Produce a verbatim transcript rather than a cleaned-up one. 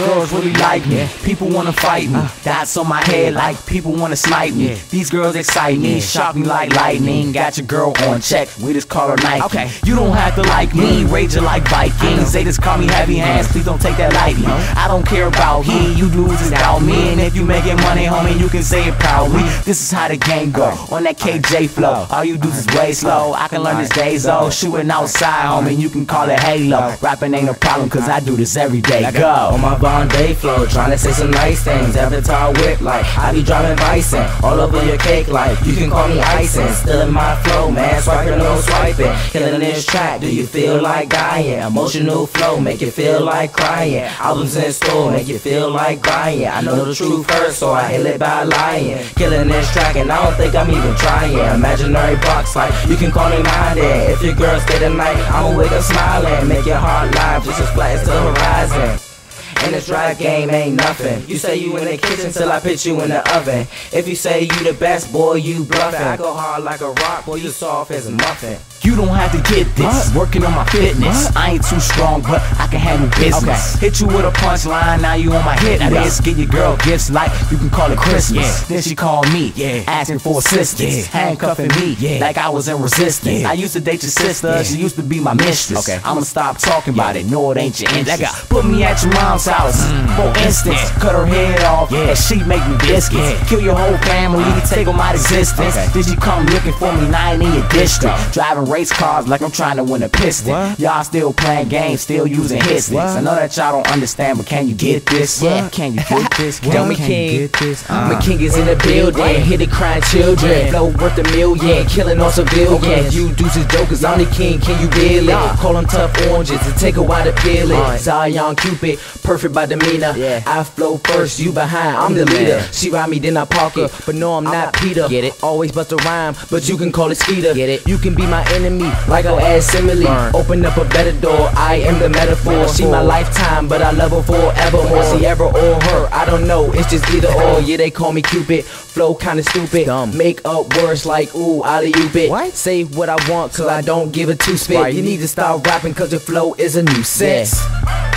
girls really like me. People wanna fight me. Dots on my head like people wanna snipe me. These girls excite me, shock me like lightning. Got your girl on check, we just call her Nike. Okay. You don't have to like me, raging like Vikings. They just call me heavy hands, please don't take that lightly. I don't care about he, you lose is about me. And if you making money, homie, you can say it proudly. This is how the game go, on that K J flow. All you do is way slow, I can learn this days though. Shooting outside, homie, you can call it Halo. Rapping ain't a problem, cause I do this every day. Go! On my Bondi flow, tryna say some nice things. Avatar whip like I be driving bison. All over your cake like you can call me icing. Still in my flow, man, swiping, no swiping. Killing this track, do you feel like dying? Emotional flow, make you feel like crying. Albums in store, make you feel like crying. I know the truth first, so I hit it by lying. Killing this track and I don't think I'm even trying. Imaginary box like you can call me minded. If your girl stay tonight, I'ma wake up smiling. Make your heart live just as flat as the horizon. And this rap game ain't nothing. You say you in the kitchen till I put you in the oven. If you say you the best, boy, you bluffing. I go hard like a rock, boy, you soft as a muffin. You don't have to get this, what? Working on my fitness. What? I ain't too strong, but I can handle business. Okay. Hit you with a punchline, now you on my hit list. Get your girl gifts like you can call it Christmas. Yeah. Then she called me, yeah, asking for assistance, yeah, handcuffing me, yeah, like I was in resistance. Yeah. I used to date your sister, yeah, she used to be my mistress. Okay. I'ma stop talking about it, no it ain't your interest. Put me at your mom's house, mm, for instance, yeah, cut her head off, yeah, and she make me biscuits, yeah, kill your whole family, uh, take on my existence. Okay. Then she come looking for me, now I ain't in your district. Driving race cars like I'm trying to win a piston. Y'all still playing games, still using hit sticks. I know that y'all don't understand, but can you get this? Yeah, can you get this? Tell me, King. Uh. My king is in the building. Hit it, crying children. Flow worth a million, killing all civilians. You deuces jokers, I'm the king. Can you deal it? Call them tough oranges to take a while to peel it. Zion Cupid, perfect by demeanor. I flow first, you behind. I'm the leader. She ride me, then I park her, but no, I'm not Peter. Get it? Always bust a rhyme, but you can call it Skeeter. Get it? You can be my enemy. Like I'll add simile, open up a better door. I am the metaphor. She my lifetime, but I love her forevermore. Sierra or her, I don't know. It's just either or. Yeah, they call me Cupid. Flow kinda stupid. Make up words like ooh, alley-oop it. What? Say what I want, cause I don't give a two spit. You need to stop rapping, cause your flow is a nuisance.